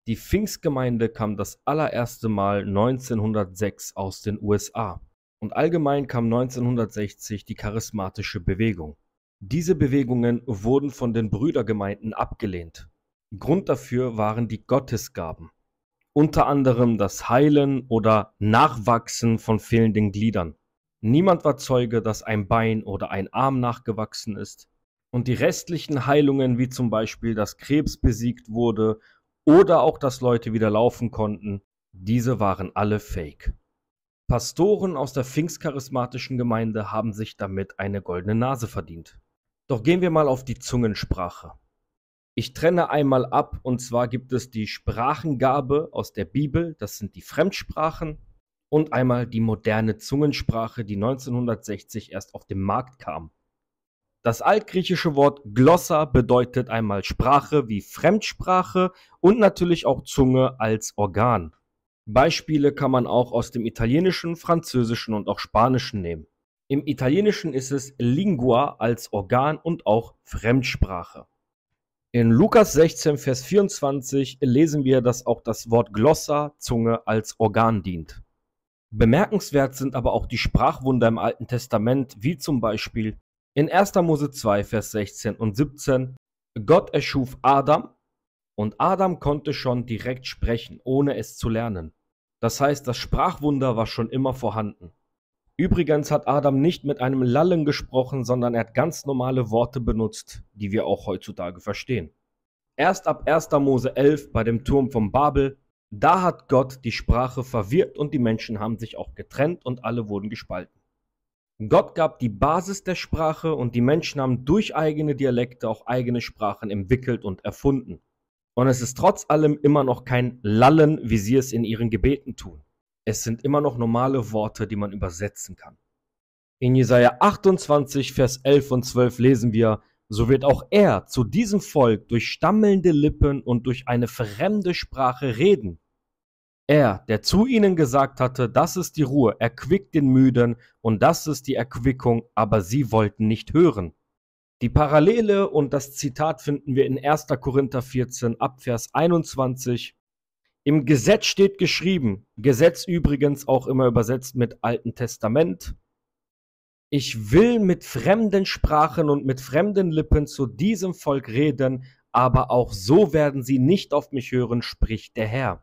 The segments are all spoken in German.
Die Pfingstgemeinde kam das allererste Mal 1906 aus den USA und allgemein kam 1960 die charismatische Bewegung. Diese Bewegungen wurden von den Brüdergemeinden abgelehnt. Grund dafür waren die Gottesgaben, unter anderem das Heilen oder Nachwachsen von fehlenden Gliedern. Niemand war Zeuge, dass ein Bein oder ein Arm nachgewachsen ist. Und die restlichen Heilungen, wie zum Beispiel, dass Krebs besiegt wurde oder auch, dass Leute wieder laufen konnten, diese waren alle Fake. Pastoren aus der pfingstcharismatischen Gemeinde haben sich damit eine goldene Nase verdient. Doch gehen wir mal auf die Zungensprache. Ich trenne einmal ab, und zwar gibt es die Sprachengabe aus der Bibel, das sind die Fremdsprachen, und einmal die moderne Zungensprache, die 1960 erst auf den Markt kam. Das altgriechische Wort Glossa bedeutet einmal Sprache wie Fremdsprache und natürlich auch Zunge als Organ. Beispiele kann man auch aus dem Italienischen, Französischen und auch Spanischen nehmen. Im Italienischen ist es Lingua als Organ und auch Fremdsprache. In Lukas 16, Vers 24 lesen wir, dass auch das Wort Glossa, Zunge, als Organ dient. Bemerkenswert sind aber auch die Sprachwunder im Alten Testament, wie zum Beispiel in 1. Mose 2, Vers 16 und 17, Gott erschuf Adam und Adam konnte schon direkt sprechen, ohne es zu lernen. Das heißt, das Sprachwunder war schon immer vorhanden. Übrigens hat Adam nicht mit einem Lallen gesprochen, sondern er hat ganz normale Worte benutzt, die wir auch heutzutage verstehen. Erst ab 1. Mose 11 bei dem Turm von Babel, da hat Gott die Sprache verwirrt und die Menschen haben sich auch getrennt und alle wurden gespalten. Gott gab die Basis der Sprache und die Menschen haben durch eigene Dialekte auch eigene Sprachen entwickelt und erfunden. Und es ist trotz allem immer noch kein Lallen, wie sie es in ihren Gebeten tun. Es sind immer noch normale Worte, die man übersetzen kann. In Jesaja 28, Vers 11 und 12 lesen wir, so wird auch er zu diesem Volk durch stammelnde Lippen und durch eine fremde Sprache reden. Er, der zu ihnen gesagt hatte, das ist die Ruhe, erquickt den Müden und das ist die Erquickung, aber sie wollten nicht hören. Die Parallele und das Zitat finden wir in 1. Korinther 14 ab Vers 21. Im Gesetz steht geschrieben, Gesetz übrigens auch immer übersetzt mit Alten Testament, ich will mit fremden Sprachen und mit fremden Lippen zu diesem Volk reden, aber auch so werden sie nicht auf mich hören, spricht der Herr.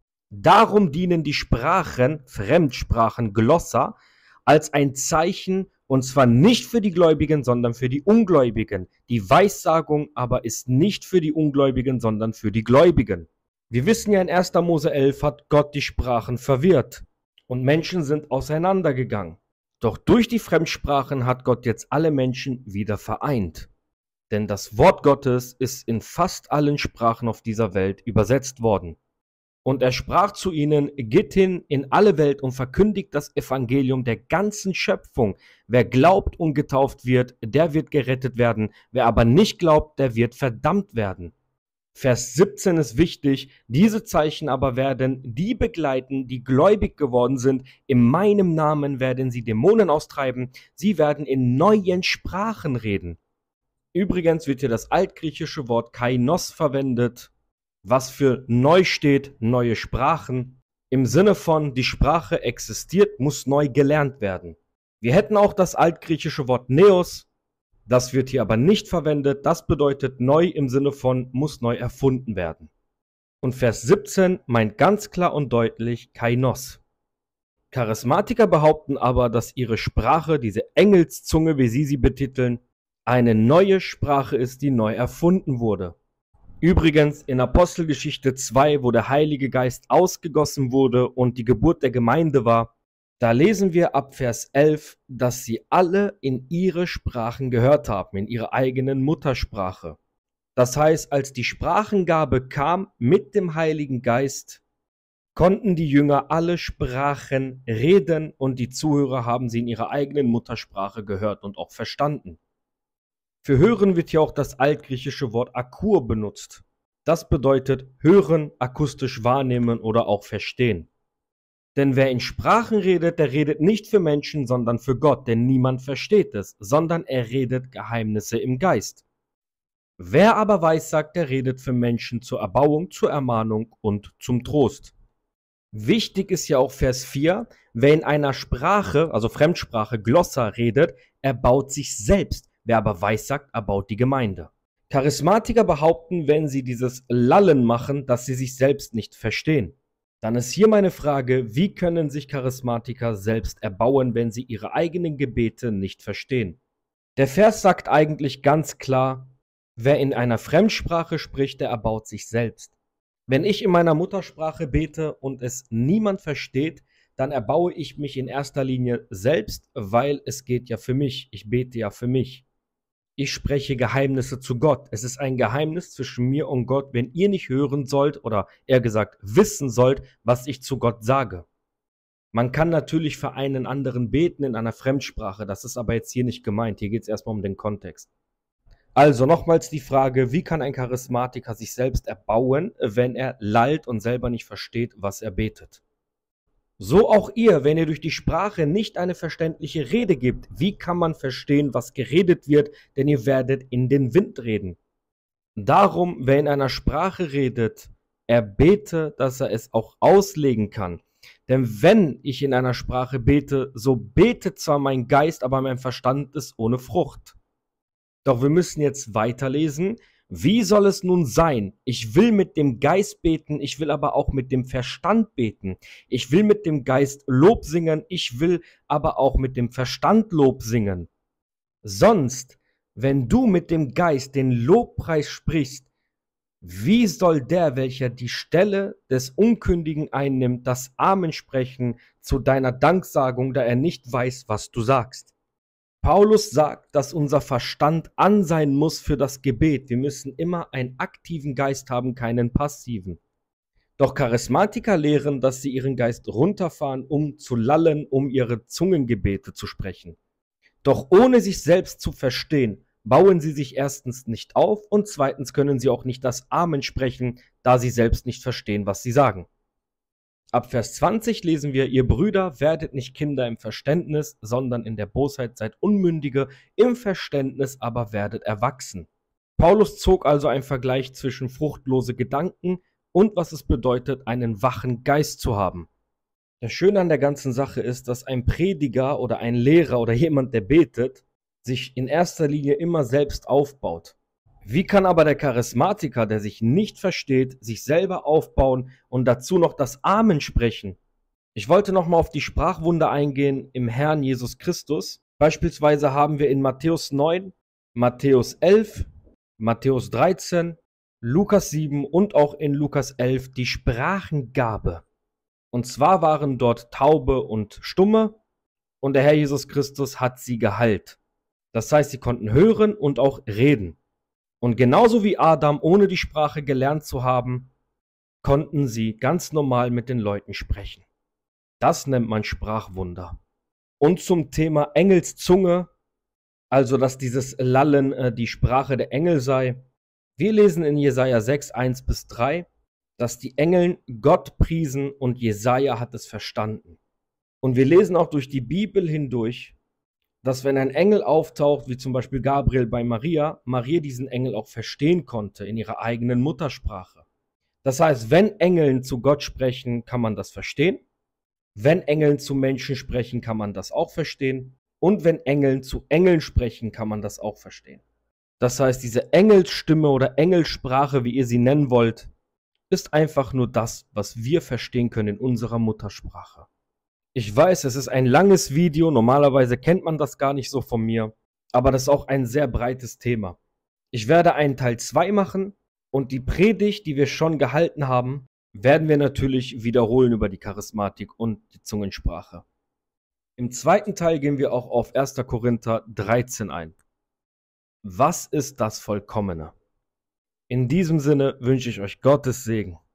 Darum dienen die Sprachen, Fremdsprachen, Glossa, als ein Zeichen, und zwar nicht für die Gläubigen, sondern für die Ungläubigen. Die Weissagung aber ist nicht für die Ungläubigen, sondern für die Gläubigen. Wir wissen ja, in 1. Mose 11 hat Gott die Sprachen verwirrt und Menschen sind auseinandergegangen. Doch durch die Fremdsprachen hat Gott jetzt alle Menschen wieder vereint. Denn das Wort Gottes ist in fast allen Sprachen auf dieser Welt übersetzt worden. Und er sprach zu ihnen, geht hin in alle Welt und verkündigt das Evangelium der ganzen Schöpfung. Wer glaubt und getauft wird, der wird gerettet werden. Wer aber nicht glaubt, der wird verdammt werden. Vers 17 ist wichtig, diese Zeichen aber werden die begleiten, die gläubig geworden sind. In meinem Namen werden sie Dämonen austreiben. Sie werden in neuen Sprachen reden. Übrigens wird hier das altgriechische Wort Kainos verwendet, was für neu steht, neue Sprachen. Im Sinne von, die Sprache existiert, muss neu gelernt werden. Wir hätten auch das altgriechische Wort Neos, das wird hier aber nicht verwendet. Das bedeutet neu im Sinne von, muss neu erfunden werden. Und Vers 17 meint ganz klar und deutlich Kainos. Charismatiker behaupten aber, dass ihre Sprache, diese Engelszunge, wie sie betiteln, eine neue Sprache ist, die neu erfunden wurde. Übrigens in Apostelgeschichte 2, wo der Heilige Geist ausgegossen wurde und die Geburt der Gemeinde war, da lesen wir ab Vers 11, dass sie alle in ihre Sprachen gehört haben, in ihre eigenen Muttersprache. Das heißt, als die Sprachengabe kam mit dem Heiligen Geist, konnten die Jünger alle Sprachen reden und die Zuhörer haben sie in ihrer eigenen Muttersprache gehört und auch verstanden. Für hören wird hier auch das altgriechische Wort akur benutzt. Das bedeutet hören, akustisch wahrnehmen oder auch verstehen. Denn wer in Sprachen redet, der redet nicht für Menschen, sondern für Gott, denn niemand versteht es, sondern er redet Geheimnisse im Geist. Wer aber weissagt, der redet für Menschen zur Erbauung, zur Ermahnung und zum Trost. Wichtig ist ja auch Vers 4, wer in einer Sprache, also Fremdsprache, Glossa redet, erbaut sich selbst. Wer aber weissagt, erbaut die Gemeinde. Charismatiker behaupten, wenn sie dieses Lallen machen, dass sie sich selbst nicht verstehen. Dann ist hier meine Frage, wie können sich Charismatiker selbst erbauen, wenn sie ihre eigenen Gebete nicht verstehen? Der Vers sagt eigentlich ganz klar, wer in einer Fremdsprache spricht, der erbaut sich selbst. Wenn ich in meiner Muttersprache bete und es niemand versteht, dann erbaue ich mich in erster Linie selbst, weil es geht ja für mich. Ich bete ja für mich. Ich spreche Geheimnisse zu Gott. Es ist ein Geheimnis zwischen mir und Gott, wenn ihr nicht hören sollt oder eher gesagt wissen sollt, was ich zu Gott sage. Man kann natürlich für einen anderen beten in einer Fremdsprache. Das ist aber jetzt hier nicht gemeint. Hier geht es erstmal um den Kontext. Also nochmals die Frage, wie kann ein Charismatiker sich selbst erbauen, wenn er lallt und selber nicht versteht, was er betet? So auch ihr, wenn ihr durch die Sprache nicht eine verständliche Rede gibt, wie kann man verstehen, was geredet wird, denn ihr werdet in den Wind reden. Darum, wer in einer Sprache redet, er bete, dass er es auch auslegen kann. Denn wenn ich in einer Sprache bete, so betet zwar mein Geist, aber mein Verstand ist ohne Frucht. Doch wir müssen jetzt weiterlesen. Wie soll es nun sein? Ich will mit dem Geist beten, ich will aber auch mit dem Verstand beten. Ich will mit dem Geist Lob singen, ich will aber auch mit dem Verstand Lob singen. Sonst, wenn du mit dem Geist den Lobpreis sprichst, wie soll der, welcher die Stelle des Unkündigen einnimmt, das Amen sprechen zu deiner Danksagung, da er nicht weiß, was du sagst? Paulus sagt, dass unser Verstand an sein muss für das Gebet. Wir müssen immer einen aktiven Geist haben, keinen passiven. Doch Charismatiker lehren, dass sie ihren Geist runterfahren, um zu lallen, um ihre Zungengebete zu sprechen. Doch ohne sich selbst zu verstehen, bauen sie sich erstens nicht auf und zweitens können sie auch nicht das Amen sprechen, da sie selbst nicht verstehen, was sie sagen. Ab Vers 20 lesen wir, ihr Brüder, werdet nicht Kinder im Verständnis, sondern in der Bosheit seid Unmündige, im Verständnis aber werdet erwachsen. Paulus zog also einen Vergleich zwischen fruchtlose Gedanken und was es bedeutet, einen wachen Geist zu haben. Das Schöne an der ganzen Sache ist, dass ein Prediger oder ein Lehrer oder jemand, der betet, sich in erster Linie immer selbst aufbaut. Wie kann aber der Charismatiker, der sich nicht versteht, sich selber aufbauen und dazu noch das Amen sprechen? Ich wollte nochmal auf die Sprachwunder eingehen im Herrn Jesus Christus. Beispielsweise haben wir in Matthäus 9, Matthäus 11, Matthäus 13, Lukas 7 und auch in Lukas 11 die Sprachengabe. Und zwar waren dort Taube und Stumme und der Herr Jesus Christus hat sie geheilt. Das heißt, sie konnten hören und auch reden. Und genauso wie Adam ohne die Sprache gelernt zu haben, konnten sie ganz normal mit den Leuten sprechen. Das nennt man Sprachwunder. Und zum Thema Engelszunge, also dass dieses Lallen die Sprache der Engel sei. Wir lesen in Jesaja 6, 1-3, dass die Engel Gott priesen und Jesaja hat es verstanden. Und wir lesen auch durch die Bibel hindurch, dass wenn ein Engel auftaucht, wie zum Beispiel Gabriel bei Maria, Maria diesen Engel auch verstehen konnte in ihrer eigenen Muttersprache. Das heißt, wenn Engeln zu Gott sprechen, kann man das verstehen. Wenn Engeln zu Menschen sprechen, kann man das auch verstehen. Und wenn Engeln zu Engeln sprechen, kann man das auch verstehen. Das heißt, diese Engelsstimme oder Engelsprache, wie ihr sie nennen wollt, ist einfach nur das, was wir verstehen können in unserer Muttersprache. Ich weiß, es ist ein langes Video, normalerweise kennt man das gar nicht so von mir, aber das ist auch ein sehr breites Thema. Ich werde einen Teil 2 machen und die Predigt, die wir schon gehalten haben, werden wir natürlich wiederholen über die Charismatik und die Zungensprache. Im zweiten Teil gehen wir auch auf 1. Korinther 13 ein. Was ist das Vollkommene? In diesem Sinne wünsche ich euch Gottes Segen.